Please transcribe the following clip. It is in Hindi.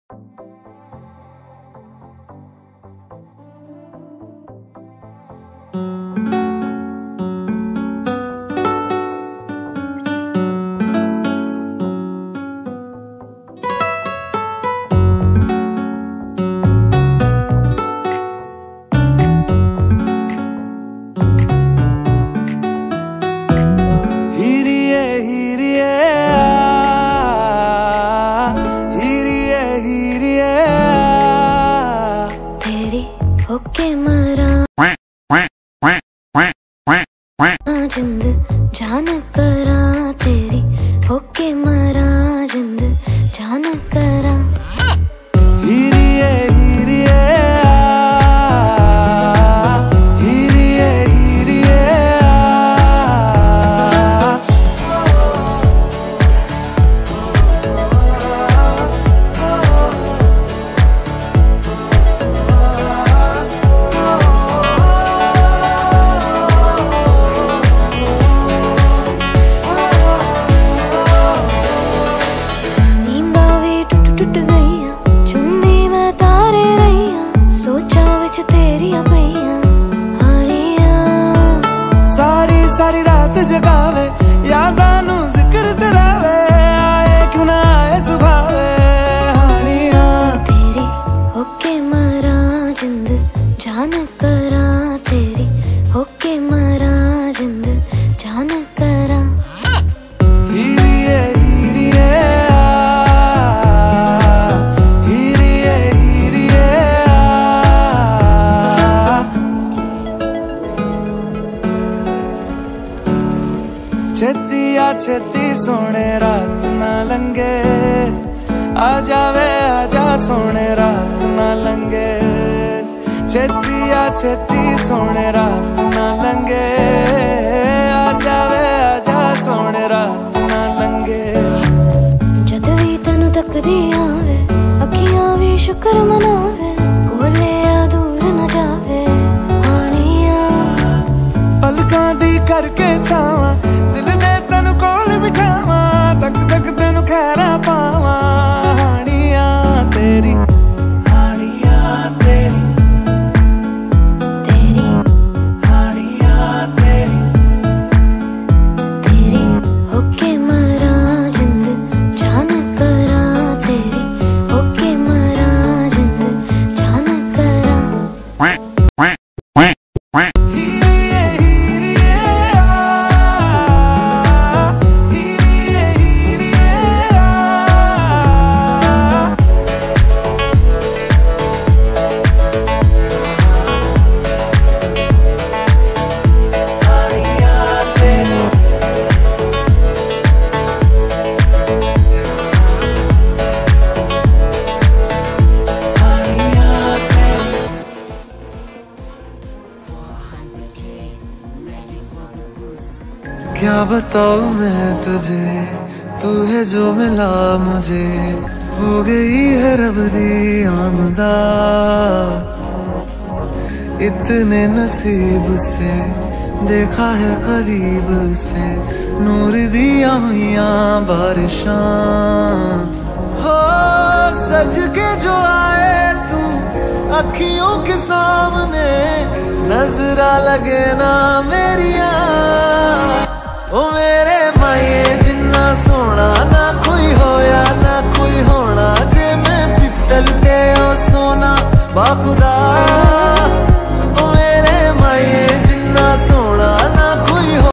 होके मरा जिंद जान करा तेरी, होके मरा जिंद जान करा। हीरिए हीरिए हीरिए हीरिए टूट गईया चुन्नी मैं तारे रहिया, सोचा विच तेरिया पईया हानिया। सारी सारी रात जगावे यादां नू जिक्र करावे, आए क्यों ना आए सुभावे हानिया। तेरी होके मरा जिंद जान करा, तेरी होके मरा जिंद जान करा। छेती आ छेती सोने रात ना लंगे, आ जावे आजा सोने रात ना लंगे। छेती आ छेती सोने रात ना लंगे, आ जावे आजा सोने रात ना लंगे। जद भी तैनू तकदी आवे अखियां भी शुक्र मनावे, कोले आ दूर न जावे हानिया। पलकां दी करके छावां दिल दे तैनू कोल बिठावां, तक तक तैनू खैरा पावां हानिया। तेरी हानिया तेरी तेरी हानिया तेरी तेरी होके मरा जिंद जान करा, तेरी होके मरा जिंद जान करा। क्या बताऊं मैं तुझे, तू है जो मिला मुझे, हो गई है रब दी आमदा। इतने नसीब से देखा है करीब से, नूर दिया हुइयां बारिशां। हो सज के जो आए तू अखियों के सामने, नजरा लगे ना मेरिया। ओ मेरे माये जिन्ना सोना ना कोई होया ना कोई होना, जे मैं पित्तल ते ओ सोना बाखुदा।